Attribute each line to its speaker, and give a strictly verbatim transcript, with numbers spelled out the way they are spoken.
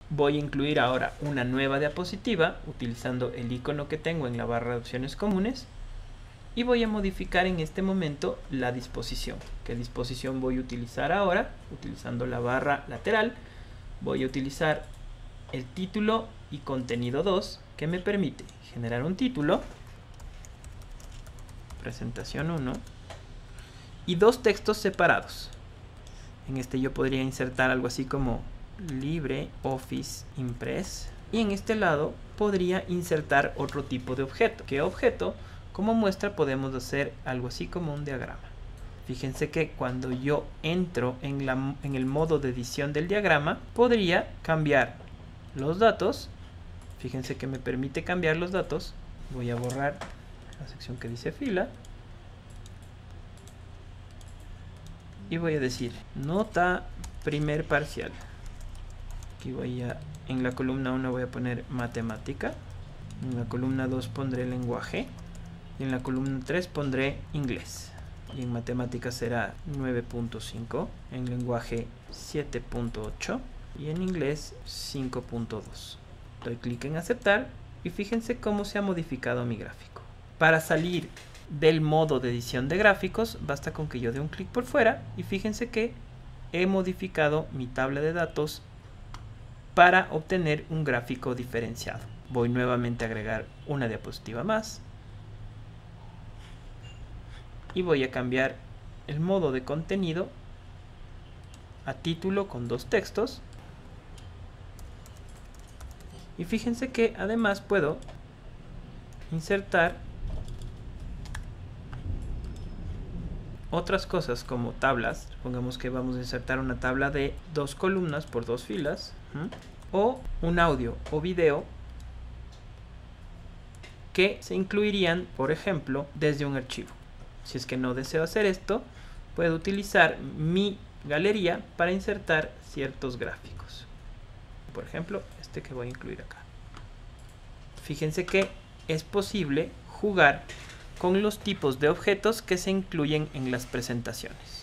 Speaker 1: Voy a incluir ahora una nueva diapositiva utilizando el icono que tengo en la barra de opciones comunes y voy a modificar en este momento la disposición. ¿Qué disposición voy a utilizar ahora? Utilizando la barra lateral voy a utilizar el título y contenido dos, que me permite generar un título, presentación uno, y dos textos separados. En este yo podría insertar algo así como LibreOffice Impress, y en este lado podría insertar otro tipo de objeto. ¿Qué objeto? Como muestra podemos hacer algo así como un diagrama. Fíjense que cuando yo entro en, la, en el modo de edición del diagrama, podría cambiar los datos. Fíjense que me permite cambiar los datos. Voy a borrar la sección que dice fila. Y voy a decir nota primer parcial. Aquí voy a, en la columna uno voy a poner matemática. En la columna dos pondré lenguaje. Y en la columna tres pondré inglés. Y en matemáticas será nueve punto cinco, en lenguaje siete punto ocho y en inglés cinco punto dos. Doy clic en aceptar y fíjense cómo se ha modificado mi gráfico. Para salir del modo de edición de gráficos basta con que yo dé un clic por fuera y fíjense que he modificado mi tabla de datos para obtener un gráfico diferenciado. Voy nuevamente a agregar una diapositiva más. Y voy a cambiar el modo de contenido a título con dos textos. Y fíjense que además puedo insertar otras cosas como tablas. Supongamos que vamos a insertar una tabla de dos columnas por dos filas. ¿Mm? O un audio o video que se incluirían, por ejemplo, desde un archivo. Si es que no deseo hacer esto, puedo utilizar mi galería para insertar ciertos gráficos. Por ejemplo, este que voy a incluir acá. Fíjense que es posible jugar con los tipos de objetos que se incluyen en las presentaciones.